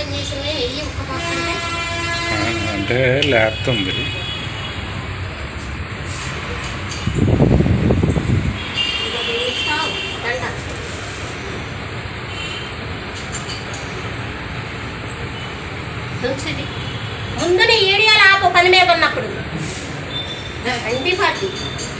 పని చేసినా వెయ్యి ఒక్క పక్క అంటే లేపుతుంది. ముందు నీ ఏడియాలు ఆపు పని మీద ఉన్నప్పుడు 20 40